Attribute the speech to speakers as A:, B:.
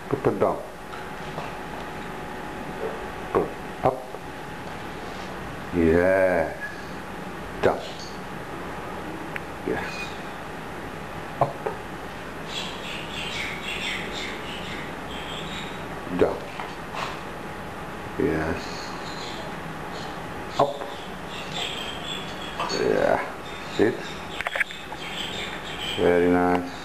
A: Put it down. Put up. Yes. Down. Yes. Up. Down. Yes. Up. Yeah. Sit. Very nice.